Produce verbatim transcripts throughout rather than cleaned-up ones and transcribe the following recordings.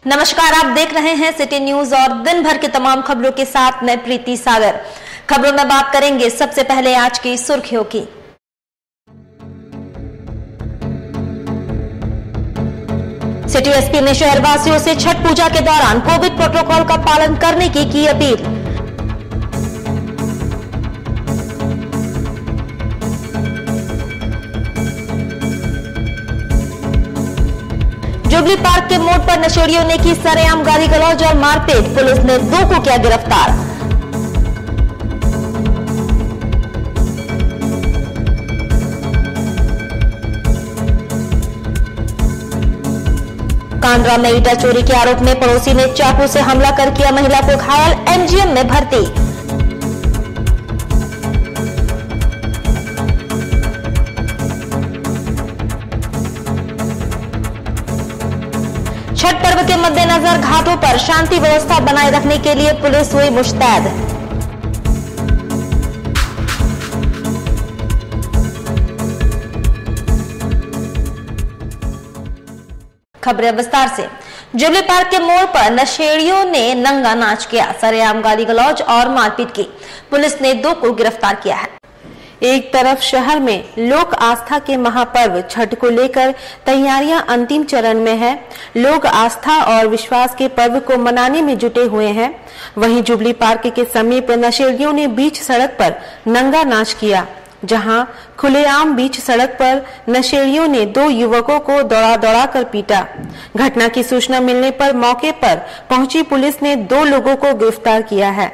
नमस्कार, आप देख रहे हैं सिटी न्यूज और दिन भर की तमाम खबरों के साथ मैं प्रीति सागर। खबरों में बात करेंगे सबसे पहले आज की सुर्खियों की। सिटी एसपी ने शहरवासियों से छठ पूजा के दौरान कोविड प्रोटोकॉल का पालन करने की की अपील। जुबली पार्क के मोड़ पर नशेड़ियों ने की सरेआम गाली गलौज और मारपीट, पुलिस ने दो को किया गिरफ्तार। कांडरा में ईटा चोरी के आरोप में पड़ोसी ने चाकू से हमला कर किया महिला को घायल, एमजीएम में भर्ती। छठ पर्व के मद्देनजर घाटों पर शांति व्यवस्था बनाए रखने के लिए पुलिस हुई मुस्तैद। खबरें विस्तार से। जुबली पार्क के मोड़ पर नशेड़ियों ने नंगा नाच किया, सरेआम गाली गलौज और मारपीट की। पुलिस ने दो को गिरफ्तार किया है। एक तरफ शहर में लोक आस्था के महापर्व छठ को लेकर तैयारियां अंतिम चरण में है। लोग आस्था और विश्वास के पर्व को मनाने में जुटे हुए हैं। वहीं जुबली पार्क के समीप नशेड़ियों ने बीच सड़क पर नंगा नाच किया, जहां खुलेआम बीच सड़क पर नशेड़ियों ने दो युवकों को दौड़ा दौड़ा कर पीटा। घटना की सूचना मिलने पर मौके पर पहुंची पुलिस ने दो लोगों को गिरफ्तार किया है।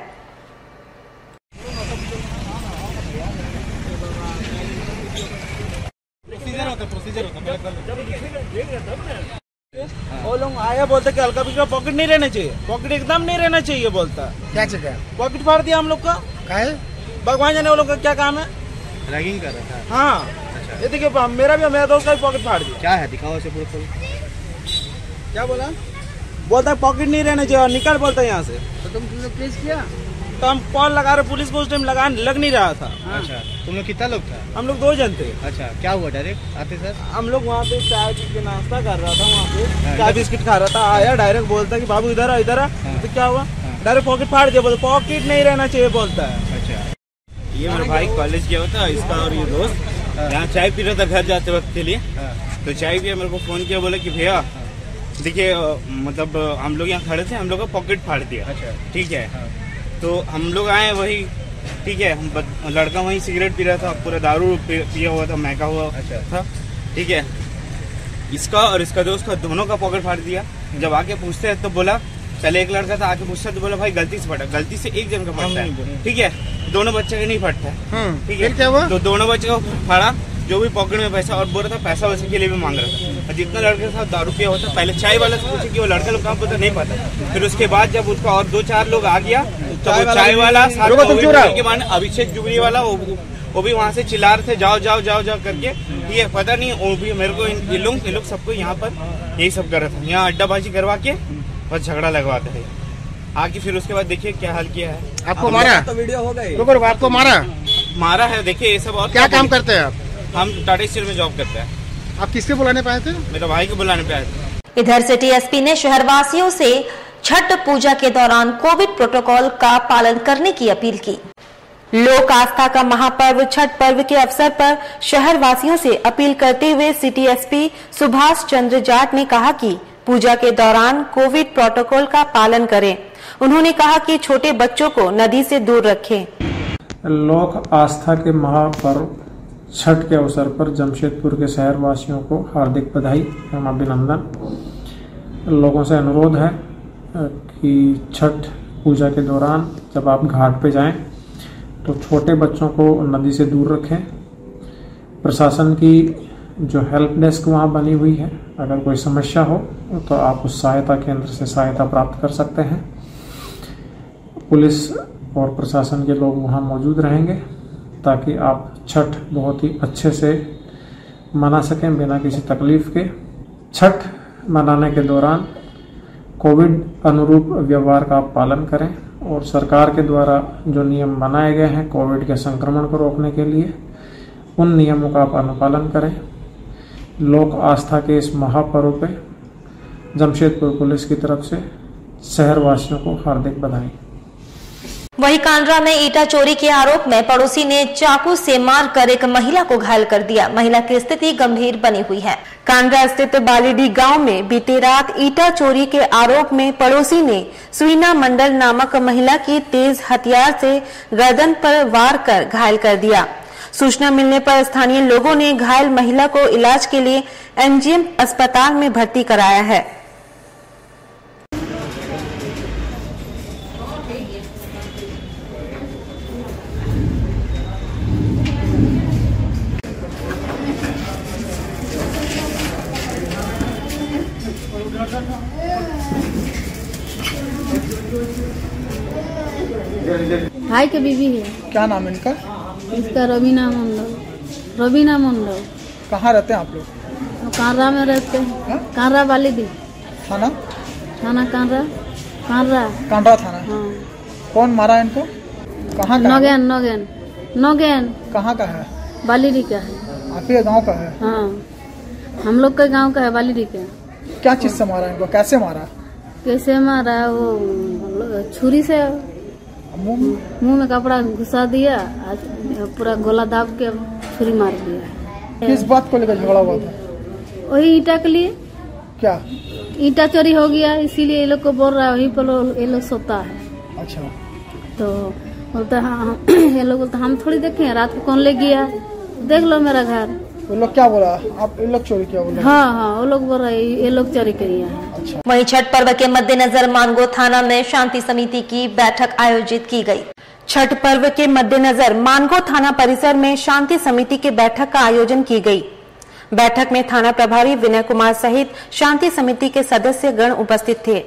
वो लोग आया बोलते कि हल्का पिछड़ा पॉकेट नहीं रहना चाहिए, पॉकेट एकदम नहीं रहना चाहिए बोलता। क्या चाहिए? पॉकेट फाड़ दिया हम लोग का। भगवान जाने वो लोग का क्या काम है, रैगिंग कर रहा था। हाँ अच्छा। ये देखिए मेरा भी मेरा दोस्त का भी पॉकेट फाड़ दिया। क्या है दिखाओ से पूरा। क्या बोला? बोलता पॉकेट नहीं रहना चाहिए और निकल बोलता यहाँ से। तो तुम तुम लोग केस किया? तो हम कॉल लगा रहे पुलिस को, उस टाइम लगा लग नहीं रहा था। अच्छा, तुम लोग कितना लोग था? हम लोग दो जन थे। अच्छा, क्या हुआ डायरेक्ट आते सर? हम लोग वहाँ पे चाय पी के नाश्ता कर रहा था, वहाँ पे चाय बिस्किट खा रहा था। आया डायरेक्ट बोलता कि बाबू इधर आ इधर आ। तो क्या हुआ? डायरेक्ट पॉकेट फाड़ दिया, बोलता पॉकेट नहीं रहना चाहिए बोलता है। अच्छा, ये मेरा भाई कॉलेज गया होता, इसका और ये दोस्त यहाँ चाय पी रहा था घर जाते वक्त के लिए। तो चाय पिया, मेरे को फोन किया, बोला कि भैया देखिए मतलब हम लोग यहाँ खड़े थे, हम लोग का पॉकेट फाड़ दिया। अच्छा, ठीक है। तो हम लोग आए वही, ठीक है, हम लड़का वहीं सिगरेट पी रहा था, पूरा दारू पिया हुआ था, महका हुआ अच्छा था। ठीक है, इसका और इसका दोस्त का दोनों का पॉकेट फाड़ दिया। जब आके पूछते हैं तो बोला, पहले एक लड़का था आके पूछता तो बोला भाई गलती से फटा, गलती से एक जन का फटता है। ठीक है, दोनों बच्चे का नहीं फटता है। ठीक है, क्या हुआ? तो दोनों बच्चे का फाड़ा, जो भी पॉकेट में पैसा और बोल रहा था पैसा वैसे के लिए भी मांग रहा था। और जितना लड़के के साथ दारू पिया होता, पहले चाय वाला से पूछे कि वो लड़का लोग कहाँ पता नहीं पता। फिर उसके बाद जब उसका और दो चार लोग आ गया तो वो चाय वाला के माने अभिषेक जुबली वाला वो, वो भी वहाँ से चिल्ला रहे थे जाओ जाओ जाओ जाओ करके। ये पता नहीं, वो भी मेरे को ये लोग ये लोग सबको यहाँ पर यही सब कर रहा था, यहाँ अड्डाबाजी करवा के बस झगड़ा लगवाते थे। आगे फिर उसके बाद देखिए क्या हाल किया है। आपको मारा? तो वीडियो हो गई। आपको मारा? मारा है, देखिए ये सब। और क्या काम करते हैं आप? हम टाटा स्टील में जॉब करते हैं। आप किसके बुलाने पे आए थे? मेरे भाई को बुलाने पे आए थे। इधर सिटी एसपी ने शहरवासियों से छठ पूजा के दौरान कोविड प्रोटोकॉल का पालन करने की अपील की। लोक आस्था का महापर्व छठ पर्व के अवसर पर शहरवासियों से अपील करते हुए सिटी एसपी सुभाष चंद्र जाट ने कहा कि पूजा के दौरान कोविड प्रोटोकॉल का पालन करें। उन्होंने कहा कि छोटे बच्चों को नदी से दूर रखें। लोक आस्था के महापर्व छठ के अवसर पर जमशेदपुर के शहर वासियों को हार्दिक बधाई एवं अभिनंदन। लोगों से अनुरोध है कि छठ पूजा के दौरान जब आप घाट पे जाएं तो छोटे बच्चों को नदी से दूर रखें। प्रशासन की जो हेल्प डेस्क वहाँ बनी हुई है, अगर कोई समस्या हो तो आप उस सहायता केंद्र से सहायता प्राप्त कर सकते हैं। पुलिस और प्रशासन के लोग वहाँ मौजूद रहेंगे ताकि आप छठ बहुत ही अच्छे से मना सकें बिना किसी तकलीफ के। छठ मनाने के दौरान कोविड अनुरूप व्यवहार का आप पालन करें और सरकार के द्वारा जो नियम बनाए गए हैं कोविड के संक्रमण को रोकने के लिए, उन नियमों का आप अनुपालन करें। लोक आस्था के इस महापर्व पे जमशेदपुर पुलिस की तरफ से शहर वासियों को हार्दिक बधाई। वहीं कांड्रा में ईटा चोरी के आरोप में पड़ोसी ने चाकू से मारकर एक महिला को घायल कर दिया। महिला की स्थिति गंभीर बनी हुई है। कांड्रा स्थित बालीडी गांव में बीती रात ईटा चोरी के आरोप में पड़ोसी ने सुईना मंडल नामक महिला की तेज हथियार से गर्दन पर वार कर घायल कर दिया। सूचना मिलने पर स्थानीय लोगों ने घायल महिला को इलाज के लिए एमजीएम अस्पताल में भर्ती कराया है। भाई के बीवी है। क्या नाम है इनका? इसका रवीना मंडल। रवीना मंडल। कहाँ रहते हैं आप लोग? कांरा में रहते हैं। कांरा वाली दी। थाना? थाना कांरा। कांरा। कांरा थाना। हाँ। कौन मारा इनको? कहाँ का? नोगेन नोगेन नोगेन। कहाँ का है? बालीडी का है। आपके गांव का है? हाँ, हम लोग के गांव का है, बालीडी का। क्या चीज से मारा इनको? कैसे मारा? कैसे मारा? वो छुरी से मुंह मुंह में कपड़ा घुसा दिया, पूरा गोला दाब के छुरी मार दिया। किस बात को लेकर झगड़ा हुआ था? वही ईटा के लिए। क्या? ईटा चोरी हो गया, इसीलिए ये लोग को बोल रहा है, वही पर ये लोग सोता है। अच्छा। तो बोलते हाँ, ये लोग बोलते हम थोड़ी देखे, रात को कौन ले गया, देख लो मेरा घर। वो लोग क्या बोला? आप ये लोग चोरी किया बोला? हाँ हाँ, वो लोग बोल रहे ये लोग चोरी किया है। अच्छा। वहीं छठ पर्व के मद्देनजर मानगो थाना में शांति समिति की बैठक आयोजित की गई। छठ पर्व के मद्देनजर मानगो थाना परिसर में शांति समिति की बैठक का आयोजन की गई। बैठक में थाना प्रभारी विनय कुमार सहित शांति समिति के सदस्य गण उपस्थित थे।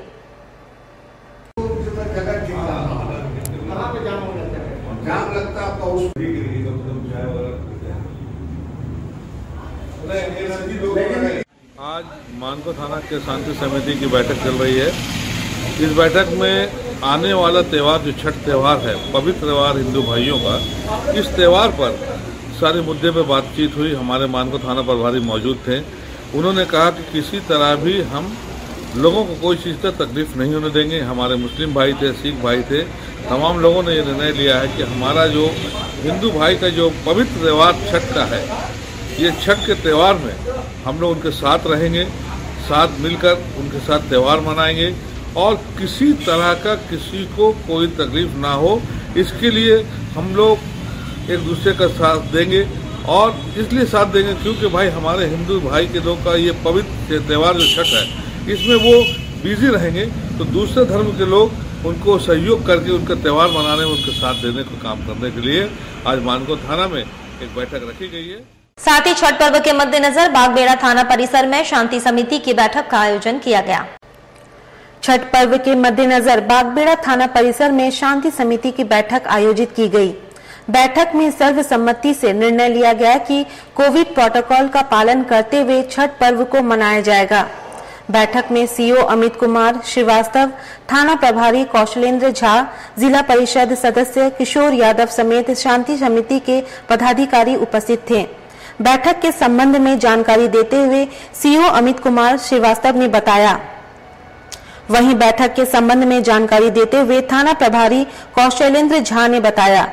आज मानगो थाना के शांति समिति की बैठक चल रही है। इस बैठक में आने वाला त्यौहार जो छठ त्यौहार है, पवित्र त्यौहार हिंदू भाइयों का, इस त्यौहार पर सारे मुद्दे पे बातचीत हुई। हमारे मानगो थाना प्रभारी मौजूद थे। उन्होंने कहा कि किसी तरह भी हम लोगों को कोई चीज़ का तकलीफ नहीं होने देंगे। हमारे मुस्लिम भाई थे, सिख भाई थे, तमाम लोगों ने ये निर्णय लिया है कि हमारा जो हिंदू भाई का जो पवित्र त्यौहार छठ का है, ये छठ के त्यौहार में हम लोग उनके साथ रहेंगे, साथ मिलकर उनके साथ त्यौहार मनाएंगे और किसी तरह का किसी को कोई तकलीफ ना हो, इसके लिए हम लोग एक दूसरे का साथ देंगे। और इसलिए साथ देंगे क्योंकि भाई हमारे हिंदू भाई के लोग का ये पवित्र त्यौहार जो छठ है, इसमें वो बिजी रहेंगे तो दूसरे धर्म के लोग उनको सहयोग करके उनका त्यौहार मनाने में उनके साथ देने को काम करने के लिए आज मानगो थाना में एक बैठक रखी गई है। साथ ही छठ पर्व के मद्देनजर बागबेड़ा थाना परिसर में शांति समिति की बैठक का आयोजन किया गया। छठ पर्व के मद्देनजर बागबेड़ा थाना परिसर में शांति समिति की बैठक आयोजित की गई। बैठक में सर्वसम्मति से निर्णय लिया गया कि कोविड प्रोटोकॉल का पालन करते हुए छठ पर्व को मनाया जाएगा। बैठक में सीओ अमित कुमार श्रीवास्तव, थाना प्रभारी कौशलेंद्र झा, जिला परिषद सदस्य किशोर यादव समेत शांति समिति के पदाधिकारी उपस्थित थे। बैठक के संबंध में जानकारी देते हुए सीओ अमित कुमार श्रीवास्तव ने बताया। वहीं बैठक के संबंध में जानकारी देते हुए थाना प्रभारी कौशलेंद्र झा ने बताया।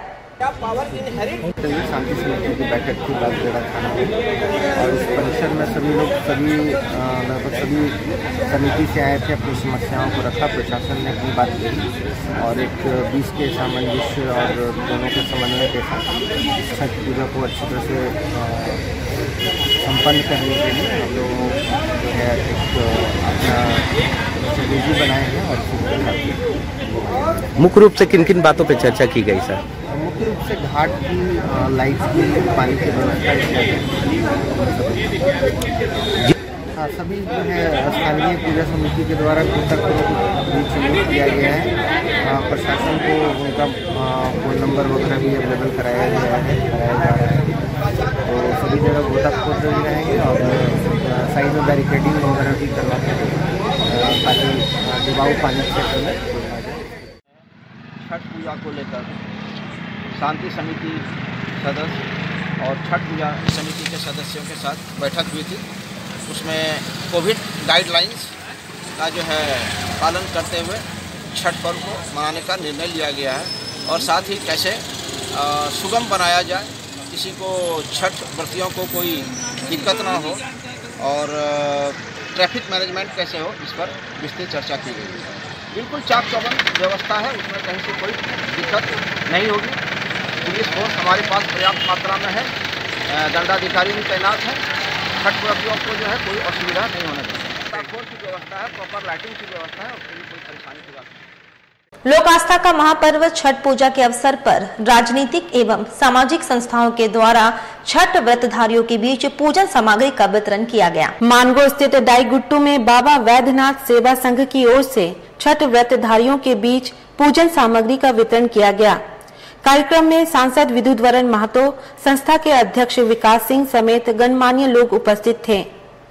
शांति समिति की बैठक थी बागबेड़ा थाना में और उस परिसर में सभी लोग सभी लगभग सभी समिति से आए थे, अपनी समस्याओं को रखा। प्रशासन ने अपनी बात की और एक बीस के सामंजस्य और दोनों के समन्वय के साथ छठ पूजा को अच्छी तरह से संपन्न करने के लिए हम लोगों जो है एक अपना स्ट्रेटेजी बनाए हैं। और मुख्य रूप से किन किन बातों पर चर्चा की गई सर? मुख्य रूप से घाट की, लाइट की, पानी की व्यवस्था इत्यादि। हाँ, सभी जो है स्थानीय पूजा समिति के द्वारा तक भी चिन्हित किया गया है। प्रशासन को उनका फोन नंबर वगैरह भी अवेलेबल कराया गया है, कराया जा रहा है। तो सभी जगह गोताखोर भी रहेंगे और साइड में बैरिकेडिंग वगैरह भी करवाते हैं ताकि दबाव पानी क्षेत्र में आ जाए। छठ पूजा को लेकर शांति समिति सदस्य और छठ पूजा समिति के सदस्यों के साथ बैठक हुई थी। उसमें कोविड गाइडलाइंस का जो है पालन करते हुए छठ पर्व को मनाने का निर्णय लिया गया है और साथ ही कैसे सुगम बनाया जाए, किसी को छठ व्रतियों को कोई दिक्कत ना हो और ट्रैफिक मैनेजमेंट कैसे हो, इस पर विस्तृत चर्चा की गई है। बिल्कुल चाक चौबंद व्यवस्था है, उसमें कहीं से कोई दिक्कत नहीं होगी। पुलिस फोर्स हमारे पास पर्याप्त मात्रा में है, दंडाधिकारी भी तैनात है। छठ व्रतियों को जो है कोई असुविधा नहीं होना चाहिए। ट्रांसपोर्ट की व्यवस्था है, प्रॉपर लाइटिंग की व्यवस्था है, उसके लिए कोई परेशानी की बात नहीं। लोक आस्था का महापर्व छठ पूजा के अवसर पर राजनीतिक एवं सामाजिक संस्थाओं के द्वारा छठ व्रतधारियों के बीच पूजन सामग्री का वितरण किया गया। मानगो स्थित डाई गुट्टू में बाबा वैद्यनाथ सेवा संघ की ओर से छठ व्रतधारियों के बीच पूजन सामग्री का वितरण किया गया। कार्यक्रम में सांसद विद्युतवरण महतो, संस्था के अध्यक्ष विकास सिंह समेत गणमान्य लोग उपस्थित थे।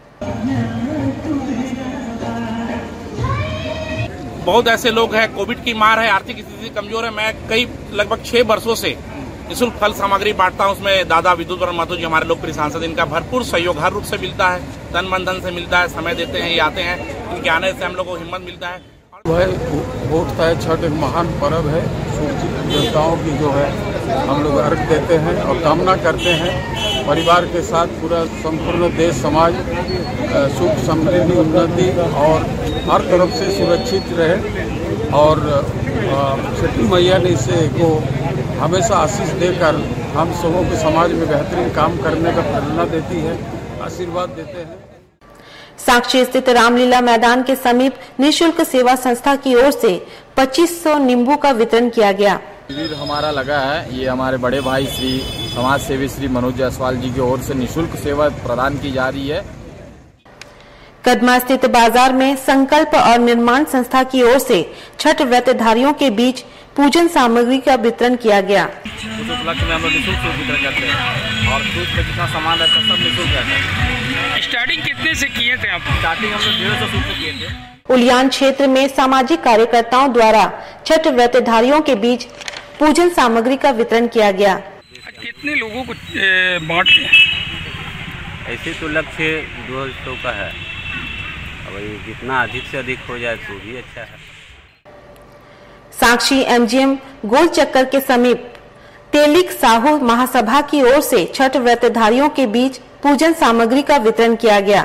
बहुत ऐसे लोग हैं, कोविड की मार है, आर्थिक स्थिति कमजोर है। मैं कई लगभग छह वर्षों से निःशुल्क फल सामग्री बांटता हूं। उसमें दादा विद्युतवरण महतो जी हमारे लोकप्रिय सांसद, इनका भरपूर सहयोग हर रूप से मिलता है, तन मन धन से मिलता है, समय देते हैं, ये आते हैं, इनके आने से हम लोग को हिम्मत मिलता है। वह उठता है, छठ एक महान पर्व है, देवताओं की जो है हम लोग अर्घ देते हैं और कामना करते हैं परिवार के साथ पूरा संपूर्ण देश समाज सुख समृद्धि उन्नति और हर तरफ से सुरक्षित रहे और छठी मैया ने इसे को हमेशा आशीष देकर हम सबों को समाज में बेहतरीन काम करने का प्रेरणा देती है, आशीर्वाद देते हैं। साक्षी स्थित रामलीला मैदान के समीप निःशुल्क सेवा संस्था की ओर से पच्चीस सौ नींबू का वितरण किया गया। शिविर हमारा लगा है, ये हमारे बड़े भाई श्री समाज सेवी श्री मनोज जायसवाल जी की ओर से निःशुल्क सेवा प्रदान की जा रही है। कदमा स्थित बाजार में संकल्प और निर्माण संस्था की ओर से छठ व्रतधारियों के बीच पूजन सामग्री का वितरण किया गया। उस उपलक्ष्य में हम लोग निःशुल्क वितरण करते हैं और सूट में जितना सामान रहता है सब निःशुल्क रहता है। स्टार्टिंग कितने से किए थे आप? स्टार्टिंग हम लोग डेढ़ सौ सूट से किए थे। उलियान क्षेत्र में सामाजिक कार्यकर्ताओं द्वारा छठ व्रतधारियों के बीच पूजन सामग्री का वितरण किया गया। कितने लोगों को बांटते हैं? ऐसे तो लक्ष्य दो सौ का है, अब जितना अधिक से अधिक हो जाए तो भी अच्छा है। साक्षी एमजीएम गोल चक्कर के समीप तेलिक साहू महासभा की ओर से छठ व्रतधारियों के बीच पूजन सामग्री का वितरण किया गया।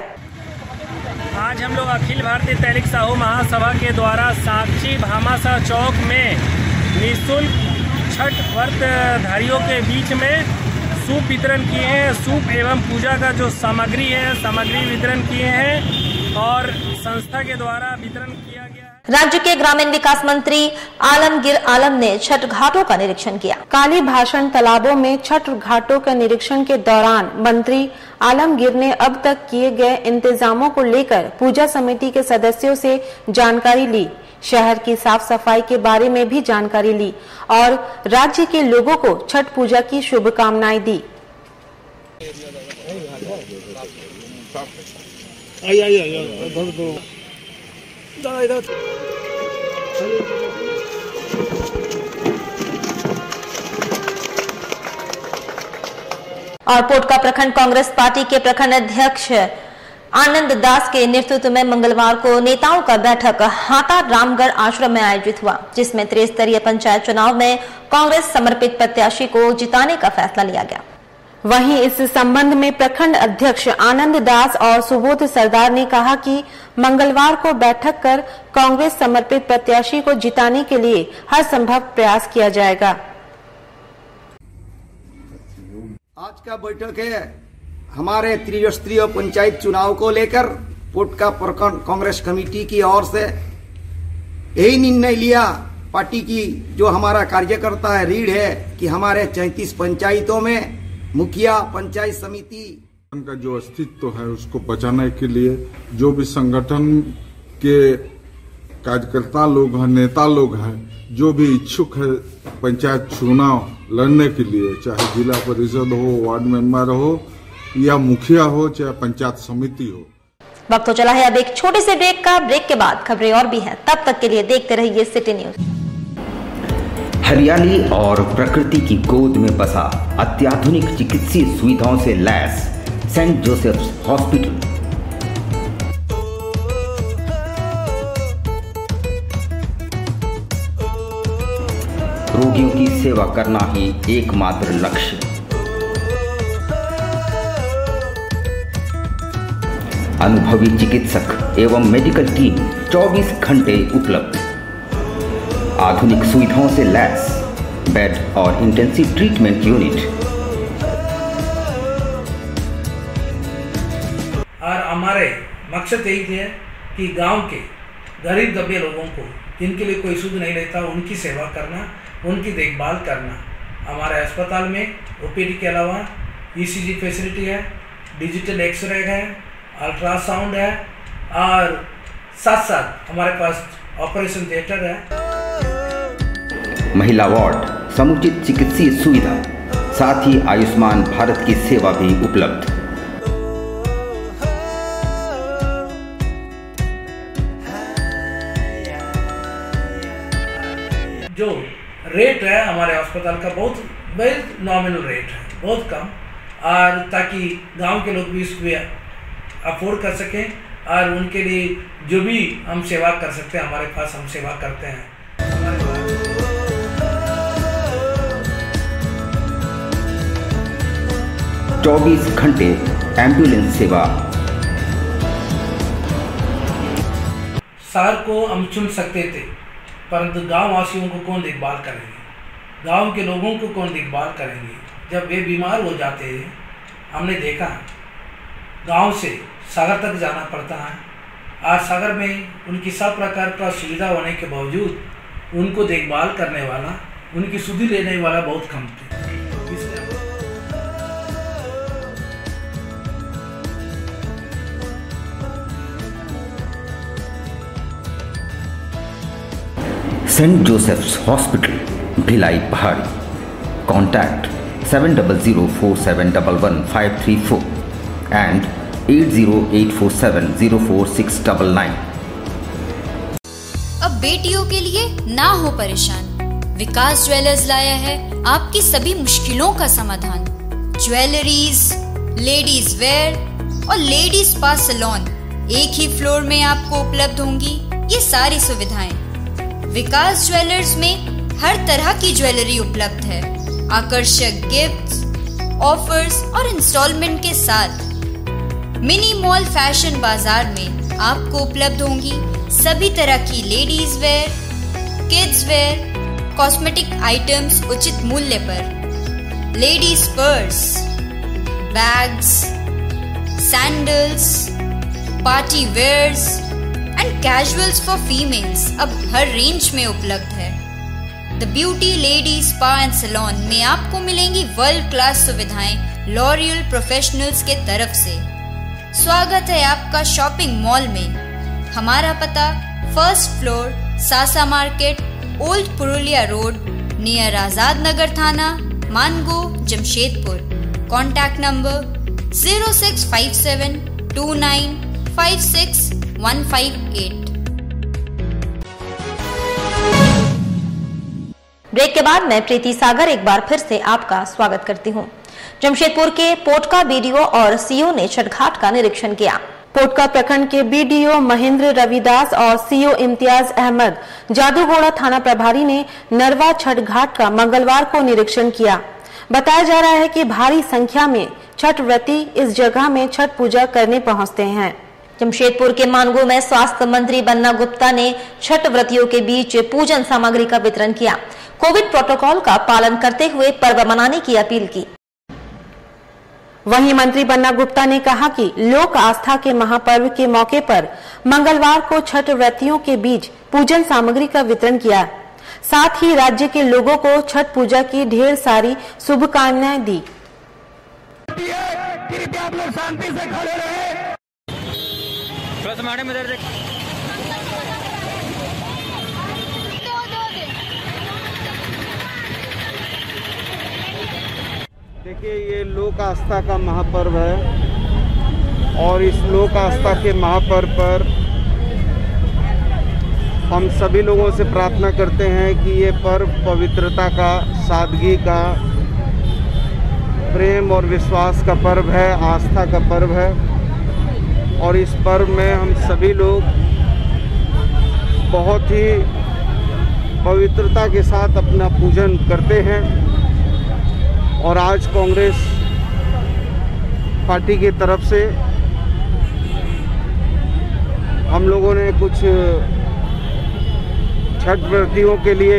आज हम लोग अखिल भारतीय तेलिक साहू महासभा के द्वारा साक्षी भामाशाह चौक में निःशुल्क छठ व्रतधारियों के बीच में सूप वितरण किए हैं। सूप एवं पूजा का जो सामग्री है सामग्री वितरण किए हैं और संस्था के द्वारा वितरण किया गया है। राज्य के ग्रामीण विकास मंत्री आलमगीर आलम ने छठ घाटों का निरीक्षण किया। काली भाषण तालाबों में छठ घाटों के निरीक्षण के दौरान मंत्री आलमगीर ने अब तक किए गए इंतजामों को लेकर पूजा समिति के सदस्यों से जानकारी ली, शहर की साफ सफाई के बारे में भी जानकारी ली और राज्य के लोगों को छठ पूजा की शुभकामनाएं दी। आई आई आई इधर दो इधर और पोटका प्रखंड कांग्रेस पार्टी के प्रखंड अध्यक्ष आनंद दास के नेतृत्व में मंगलवार को नेताओं का बैठक हाटा रामगढ़ आश्रम में आयोजित हुआ, जिसमें त्रिस्तरीय पंचायत चुनाव में कांग्रेस समर्पित प्रत्याशी को जिताने का फैसला लिया गया। वहीं इस संबंध में प्रखंड अध्यक्ष आनंद दास और सुबोध सरदार ने कहा कि मंगलवार को बैठक कर कांग्रेस समर्पित प्रत्याशी को जिताने के लिए हर संभव प्रयास किया जाएगा। आज का बैठक है हमारे त्रिस्तरीय पंचायत चुनाव को लेकर पोटका प्रखंड कांग्रेस कमेटी की ओर से यही निर्णय लिया। पार्टी की जो हमारा कार्यकर्ता है रीढ़ है कि हमारे चैंतीस पंचायतों में मुखिया पंचायत समिति का जो अस्तित्व है उसको बचाने के लिए जो भी संगठन के कार्यकर्ता लोग हैं, नेता लोग हैं, जो भी इच्छुक है पंचायत चुनाव लड़ने के लिए, चाहे जिला परिषद हो, वार्ड मेंबर हो या मुखिया हो, चाहे पंचायत समिति हो। वक्त तो चला है अब एक छोटे से ब्रेक का। ब्रेक के बाद खबरें और भी हैं, तब तक के लिए देखते रहिए सिटी न्यूज। हरियाली और प्रकृति की गोद में बसा अत्याधुनिक चिकित्सीय सुविधाओं से लैस सेंट जोसेफ्स हॉस्पिटल। रोगियों की सेवा करना ही एकमात्र लक्ष्य। अनुभवी चिकित्सक एवं मेडिकल टीम चौबीस घंटे उपलब्ध। आधुनिक सुविधाओं से लैस बेड और इंटेंसिव ट्रीटमेंट यूनिट। और हमारे मकसद यही है कि गांव के गरीब दबे लोगों को जिनके लिए कोई सुध नहीं रहता उनकी सेवा करना, उनकी देखभाल करना। हमारे अस्पताल में ओपीडी के अलावा ईसीजी फैसिलिटी है, डिजिटल एक्सरे है, अल्ट्रासाउंड है और साथ साथ हमारे पास ऑपरेशन थिएटर है। महिला वार्ड, समुचित चिकित्सीय सुविधा, साथ ही आयुष्मान भारत की सेवा भी उपलब्ध। जो रेट है हमारे अस्पताल का बहुत बहुत नॉमिनल रेट है, बहुत कम, और ताकि गांव के लोग भी इसको अफोर्ड कर सकें और उनके लिए जो भी हम सेवा कर सकते हैं हमारे पास हम सेवा करते हैं। चौबीस घंटे एम्बुलेंस सेवा। शहर को हम चुन सकते थे परंतु गांव वासियों को कौन देखभाल करेंगे, गांव के लोगों को कौन देखभाल करेंगे जब वे बीमार हो जाते हैं। हमने देखा गांव से सागर तक जाना पड़ता है और सागर में उनकी सब प्रकार का सुविधा होने के बावजूद उनको देखभाल करने वाला, उनकी सुधि लेने वाला बहुत कम थे। सेंट जोसेफ्स हॉस्पिटल, भिलाई पहाड़ी। Contact seven double zero four seven double one five three four and eight zero eight four seven zero four six double nine. अब बेटियों के लिए ना हो परेशान, विकास ज्वेलर्स लाया है आपकी सभी मुश्किलों का समाधान। ज्वेलरीज, लेडीज वेयर और लेडीज स्पा सैलून एक ही फ्लोर में आपको उपलब्ध होंगी ये सारी सुविधाएं। विकास ज्वेलर्स में हर तरह की ज्वेलरी उपलब्ध है। आकर्षक गिफ्ट्स, ऑफर्स और इंस्टॉलमेंट के साथ मिनी मॉल फैशन बाजार में आपको उपलब्ध होंगी सभी तरह की ladies wear, kids wear, cosmetic items उचित मूल्य पर। Ladies purse, bags, sandals, party wears and casuals for females अब हर रेंज में उपलब्ध है। The beauty lady spa and salon में आपको मिलेंगी वर्ल्ड क्लास सुविधाएं लॉरियल प्रोफेशनल्स के तरफ से। स्वागत है आपका शॉपिंग मॉल में। हमारा पता first floor, Sasa market, old Purulia road, near Azad Nagar थाना, Mango, Jamshedpur. Contact number zero six five seven two nine five six one five eight. Break के बाद मैं प्रीति सागर एक बार फिर से आपका स्वागत करती हूं। जमशेदपुर के पोटका बीडीओ और सीओ ने छठ घाट का निरीक्षण किया। पोटका प्रखंड के बीडीओ महेंद्र रविदास और सीओ इम्तियाज अहमद जादूगोड़ा थाना प्रभारी ने नरवा छठ घाट का मंगलवार को निरीक्षण किया। बताया जा रहा है कि भारी संख्या में छठ व्रती इस जगह में छठ पूजा करने पहुंचते हैं। जमशेदपुर के मानगो में स्वास्थ्य मंत्री बन्ना गुप्ता ने छठ व्रतियों के बीच पूजन सामग्री का वितरण किया। कोविड प्रोटोकॉल का पालन करते हुए पर्व मनाने की अपील की। वहीं मंत्री बन्ना गुप्ता ने कहा कि लोक आस्था के महापर्व के मौके पर मंगलवार को छठ व्रतियों के बीच पूजन सामग्री का वितरण किया। साथ ही राज्य के लोगों को छठ पूजा की ढेर सारी शुभकामनाएं दी। आप लोग शांति से खड़े रहे। में दर्द देखिए, ये लोक आस्था का महापर्व है और इस लोक आस्था के महापर्व पर हम सभी लोगों से प्रार्थना करते हैं कि ये पर्व पवित्रता का, सादगी का, प्रेम और विश्वास का पर्व है, आस्था का पर्व है। और इस पर्व में हम सभी लोग बहुत ही पवित्रता के साथ अपना पूजन करते हैं। और आज कांग्रेस पार्टी की तरफ से हम लोगों ने कुछ छठ व्रतियों के लिए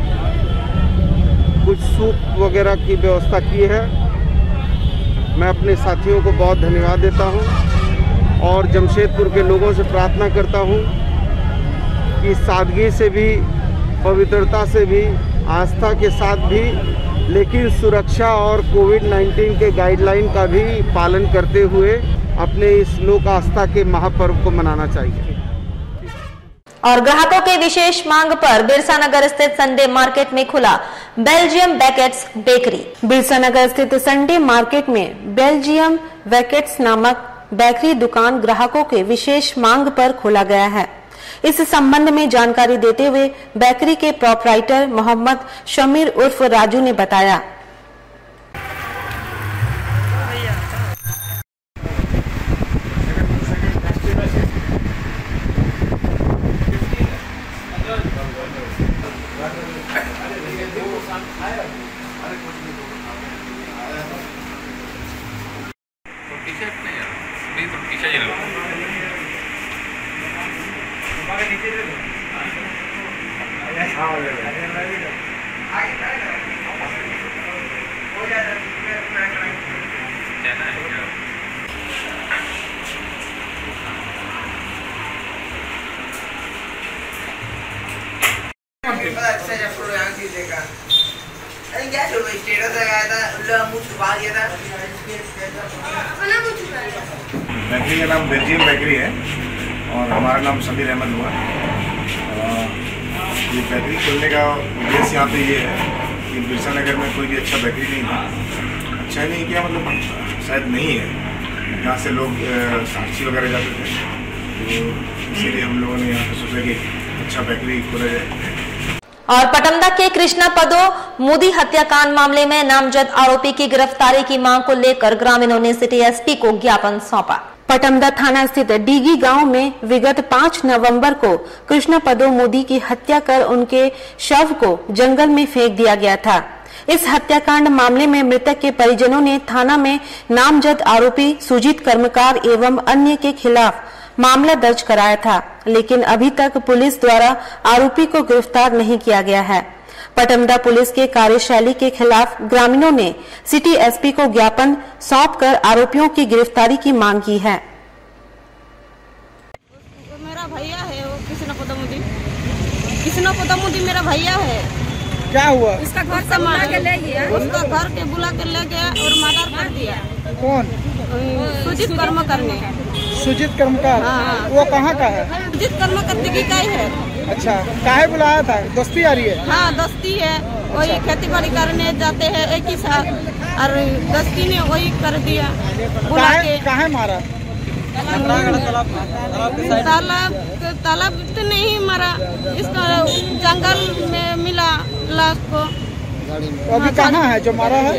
कुछ सूप वगैरह की व्यवस्था की है। मैं अपने साथियों को बहुत धन्यवाद देता हूं और जमशेदपुर के लोगों से प्रार्थना करता हूं कि सादगी से भी, पवित्रता से भी, आस्था के साथ भी, लेकिन सुरक्षा और कोविड नाइन्टीन के गाइडलाइन का भी पालन करते हुए अपने इस लोक आस्था के महापर्व को मनाना चाहिए। और ग्राहकों के विशेष मांग पर बिरसा नगर स्थित संडे मार्केट में खुला Belgium baguettes bakery. Birsa Nagar स्थित संडे मार्केट में बेल्जियम बैकेट्स नामक बेकरी दुकान ग्राहकों के विशेष मांग पर खोला गया है। इस संबंध में जानकारी देते हुए बेकरी के प्रोपराइटर मोहम्मद शमीर उर्फ राजू ने बताया। बेकरी का नाम बेल्जियम बेकरी है और हमारा नाम समीर अहमद हुआ। ये बेकरी खोलने का उद्देश्य यहाँ पे ये है कि बिरसा नगर में कोई भी अच्छा बेकरी नहीं है। अच्छा नहीं क्या मतलब शायद नहीं है, यहाँ से लोग साक्षी वगैरह जाते थे, तो इसीलिए हम लोगों ने यहाँ पे सोचा कि अच्छा बेकरी खोला जाए। और पटमदा के कृष्णा पदो मोदी हत्याकांड मामले में नामजद आरोपी की गिरफ्तारी की मांग को लेकर ग्रामीणों ने सिटी एसपी को ज्ञापन सौंपा। पटमदा थाना स्थित डीगी गांव में विगत पाँच नवंबर को कृष्णा पदो मोदी की हत्या कर उनके शव को जंगल में फेंक दिया गया था। इस हत्याकांड मामले में मृतक के परिजनों ने थाना में नामजद आरोपी सुजीत कर्मकार एवं अन्य के खिलाफ मामला दर्ज कराया था, लेकिन अभी तक पुलिस द्वारा आरोपी को गिरफ्तार नहीं किया गया है। पटमदा पुलिस के कार्यशैली के खिलाफ ग्रामीणों ने सिटी एसपी को ज्ञापन सौंपकर आरोपियों की गिरफ्तारी की मांग की है। मेरा भैया है वो कृष्णा पदो मोदी। कृष्णा पदो मोदी मेरा भैया है। क्या हुआ? इसका घर से बुला के ले गया, उसका घर के बुला के ले गया और मर्डर कर दिया। कौन? सुजीत कर्मकार ने। सुजीत कर्मकार? हाँ। वो कहाँ का है? सुजीत कर्मकार दिल्ली का ही है। अच्छा, काहे बुलाया था? दोस्ती आ रही है? हाँ, दोस्ती है। वही खेती बाड़ी करने जाते हैं एक ही साथ और दोस्ती ने वही कर दिया बुला के। काहे मारा? तालाब तालाब तो नहीं मारा, इसका जंगल में मिला लाश को। तो अभी कहाँ है जो मारा है?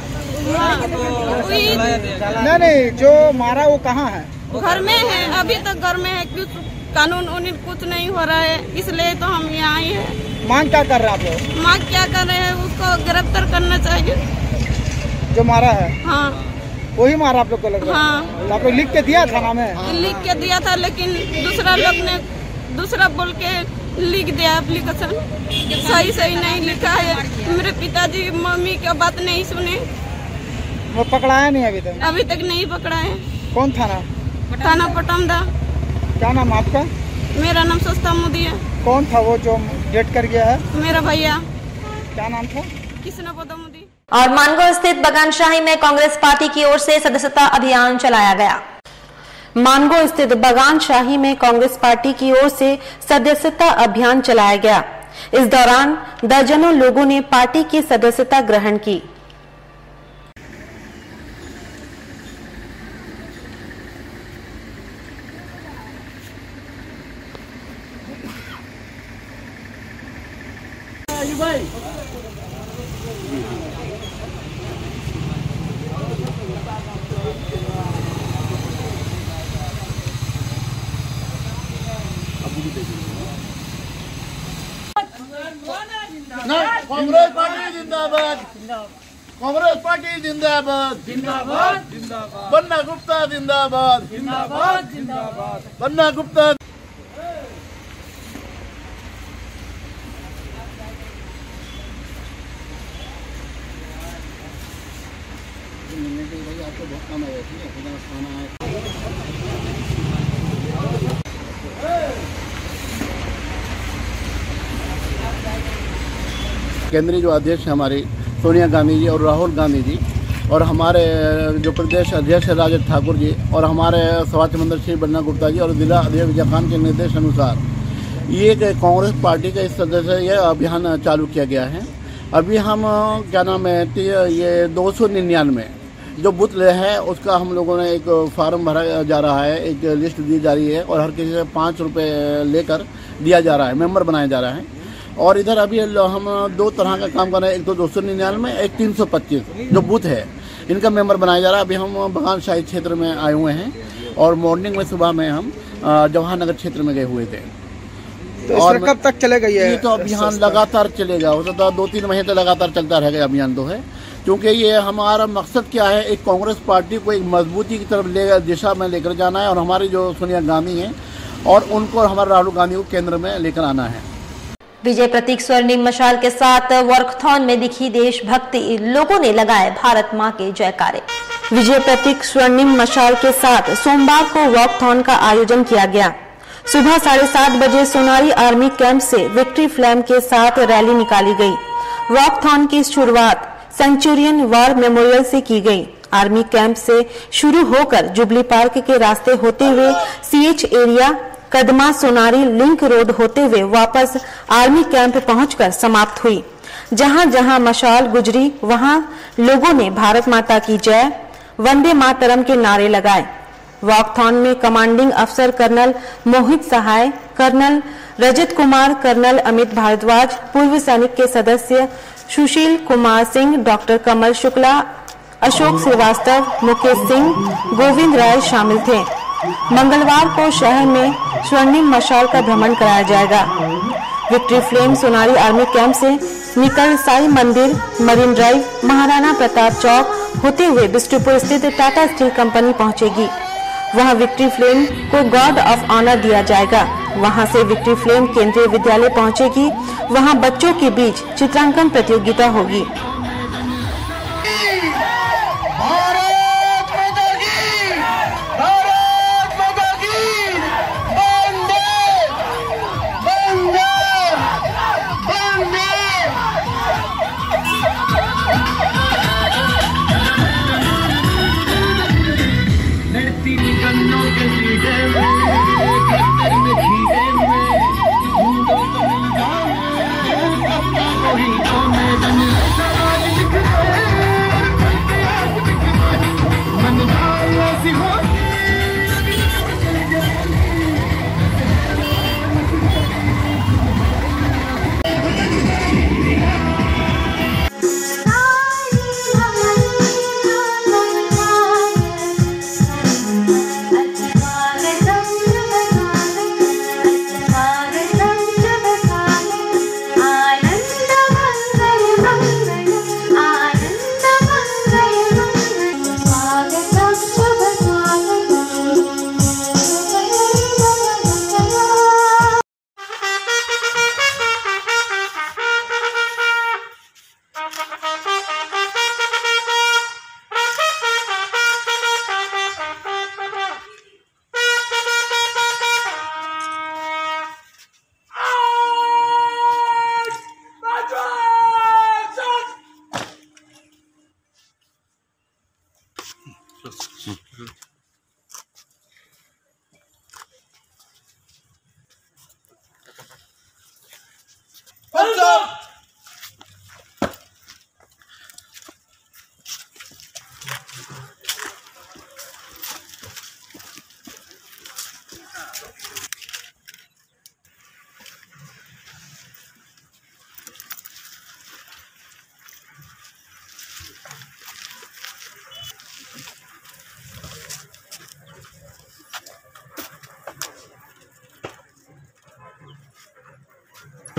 नहीं नहीं, जो मारा वो कहाँ है? घर में है, अभी तक घर में है। कुछ कानून उन्हें कुछ नहीं हो रहा है, इसलिए तो हम यहाँ आए हैं। मांग क्या कर रहे हैं आप लोग? मांग क्या कर रहे हैं, उसको गिरफ्तार करना चाहिए जो मारा है। हाँ, वही मारा आप लोग को लग रहा है? हाँ। तो आप लोग लिख के दिया थाना में? लिख के दिया था, लेकिन दूसरा लोग ने दूसरा बोल के लिख दिया एप्लीकेशन। सही सही नहीं लिखा है। मेरे पिताजी मम्मी का बात नहीं सुने। वो पकड़ाया नहीं अभी तक? अभी तक नहीं पकड़ा है। कौन थाना? थाना पटमदा। क्या नाम आपका? मेरा नाम सस्ता मोदी है। कौन था वो जो डेट कर गया है? मेरा भैया। क्या नाम था? कृष्णा पदो मोदी। और मानगो स्थित बगानशाही में कांग्रेस पार्टी की ओर से सदस्यता अभियान चलाया गया। मानगो स्थित बगानशाही में कांग्रेस पार्टी की ओर से सदस्यता अभियान चलाया गया। इस दौरान दर्जनों लोगों ने पार्टी की सदस्यता ग्रहण की। कांग्रेस पार्टी जिंदाबाद, कांग्रेस पार्टी जिंदाबाद, जिंदाबाद जिंदाबाद, बन्ना गुप्ता जिंदाबाद, जिंदाबाद जिंदाबाद, बन्ना गुप्ता। आपको बहुत काम आया केंद्रीय जो अध्यक्ष है हमारी सोनिया गांधी जी और राहुल गांधी जी और हमारे जो प्रदेश अध्यक्ष है राजद ठाकुर जी और हमारे स्वास्थ्य मंत्री श्री बन्ना गुप्ता जी और जिला अध्यक्ष विजय खान के निर्देश अनुसार ये कांग्रेस पार्टी का इस तरह से ये अभियान चालू किया गया है। अभी हम क्या नाम है ये दो सौ निन्यानवे जो बूथ है उसका हम लोगों ने एक फार्म भरा जा रहा है, एक लिस्ट दी जा रही है और हर किसी से पाँच रुपये लेकर दिया जा रहा है, मेंबर बनाया जा रहा है। और इधर अभी हम दो तरह का काम कर रहे हैं, एक तो दो सौ निन्यानवे एक तीन सौ पच्चीस जो बूथ है इनका मेंबर बनाया जा रहा है। अभी हम बगान शाही क्षेत्र में आए हुए हैं और मॉर्निंग में सुबह में हम जवाहर नगर क्षेत्र में गए हुए थे। तो और कब तक चलेगा ये? ये तो अभियान लगातार चलेगा, वो तो दो तीन महीने तक लगातार चलता रहेगा अभियान तो है, क्योंकि ये हमारा मकसद क्या है, एक कांग्रेस पार्टी को एक मजबूती की तरफ ले दिशा में लेकर जाना है और हमारी जो सोनिया गांधी हैं और उनको और हमारे राहुल गांधी को केंद्र में लेकर आना है। विजय प्रतीक स्वर्णिम मशाल के साथ वॉकथॉन में दिखी देशभक्ति, लोगों ने लगाए भारत मां के जयकारे। विजय प्रतीक स्वर्णिम मशाल के साथ सोमवार को वॉकथॉन का आयोजन किया गया। सुबह साढ़े सात बजे सोनारी आर्मी कैंप से विक्ट्री फ्लैग के साथ रैली निकाली गई। वॉकथॉन की शुरुआत सेंचुरियन वॉर मेमोरियल से की गई। आर्मी कैंप से शुरू होकर जुबली पार्क के रास्ते होते हुए CH area, Kadma Sonari link road होते हुए वापस आर्मी कैंप पहुंचकर समाप्त हुई। जहां जहां मशाल गुजरी वहां लोगों ने भारत माता की जय, वंदे मातरम के नारे लगाए। वॉकथॉन में कमांडिंग अफसर colonel Mohit Sahay, colonel Rajat Kumar, colonel Amit Bhardwaj, पूर्व सैनिक के सदस्य सुशील कुमार सिंह, डॉक्टर कमल शुक्ला, अशोक श्रीवास्तव, मुकेश सिंह, गोविंद राय शामिल थे। मंगलवार को शहर में स्वर्णिम मशाल का भ्रमण कराया जाएगा। Victory flame Sonari army camp से निकल साई मंदिर, मरीन ड्राइव, महाराणा प्रताप चौक होते हुए बिष्टुपुर स्थित टाटा स्टील कंपनी पहुंचेगी। वहां विक्ट्री फ्लेम को गॉर्ड ऑफ ऑनर दिया जाएगा। वहां से विक्ट्री फ्लेम केंद्रीय विद्यालय पहुंचेगी। वहां बच्चों के बीच चित्रांकन प्रतियोगिता होगी। Oh,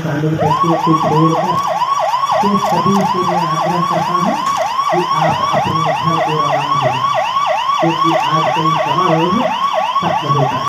चालू व्यक्तियों को छोड़कर तो सभी से मैं आग्रह करता हूँ कि आप अपने घर को रवाना हो, क्योंकि आज कई समारोह खत्म होगा।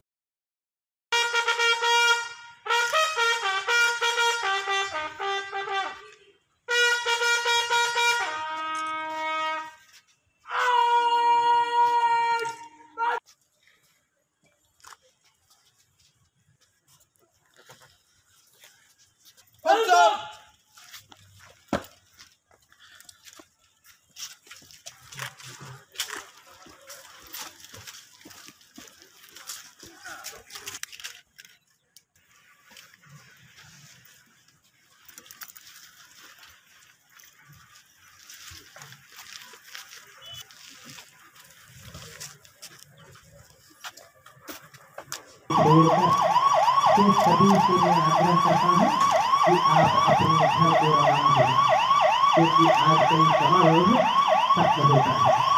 तो सभी से मैं आग्रह करता हूँ कि आप अपने घर को रवाना हो, क्योंकि आज कई समारोह खत्म होगा।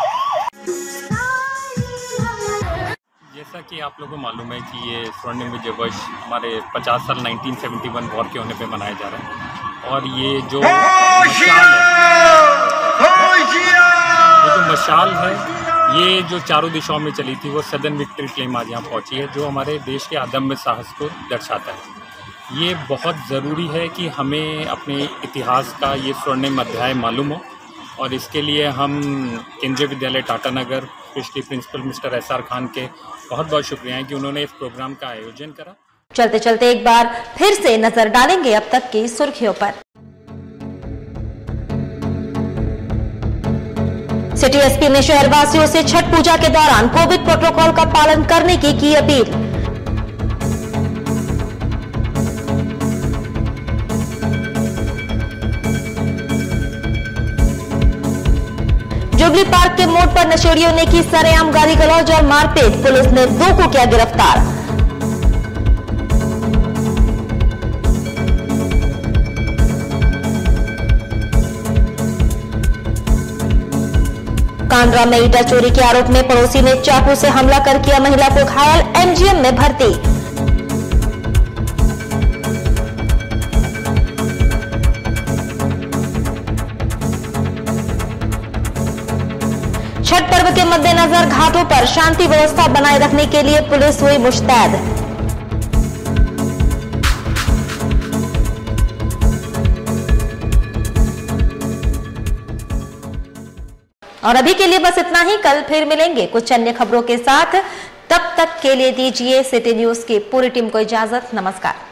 जैसा कि आप लोगों को मालूम है कि ये स्वर्णिम विजय वर्ष हमारे पचास साल उन्नीस सौ इकहत्तर वॉर के होने पे मनाया जा रहा है। और ये जो मशाल है, ये जो मशाल है, ये जो चारों दिशाओं में चली थी, वो सदर्न विक्ट्री क्लेम आज यहाँ पहुँची है, जो हमारे देश के अदम्य साहस को दर्शाता है। ये बहुत ज़रूरी है कि हमें अपने इतिहास का ये स्वर्णिम अध्याय मालूम हो, और इसके लिए हम केंद्रीय विद्यालय टाटानगर पिछले principal mister S R Khan के बहुत बहुत शुक्रिया है कि उन्होंने इस प्रोग्राम का आयोजन करा। चलते चलते एक बार फिर से नजर डालेंगे अब तक की सुर्खियों पर। सिटी एसपी ने शहरवासियों से छठ पूजा के दौरान कोविड प्रोटोकॉल का पालन करने की की अपील। जुबली पार्क के मोड़ पर नशेड़ियों ने की सरेआम गाली गलौज और मारपीट, पुलिस ने दो को किया गिरफ्तार। कांड्रा में ईटा चोरी के आरोप में पड़ोसी ने चाकू से हमला कर किया महिला को घायल, एमजीएम में भर्ती। छठ पर्व के मद्देनजर घाटों पर शांति व्यवस्था बनाए रखने के लिए पुलिस हुई मुस्तैद। और अभी के लिए बस इतना ही। कल फिर मिलेंगे कुछ अन्य खबरों के साथ। तब तक के लिए दीजिए सिटी न्यूज की पूरी टीम को इजाजत। नमस्कार।